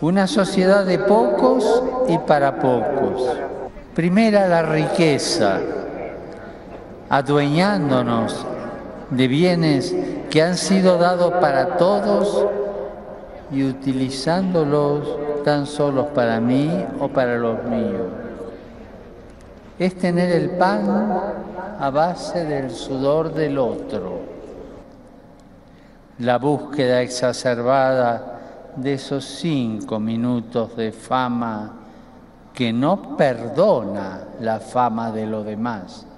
Una sociedad de pocos y para pocos. Primera, la riqueza, adueñándonos de bienes que han sido dados para todos y utilizándolos tan solos para mí o para los míos. Es tener el pan a base del sudor del otro. La búsqueda exacerbada de esos 5 minutos de fama que no perdona la fama de los demás.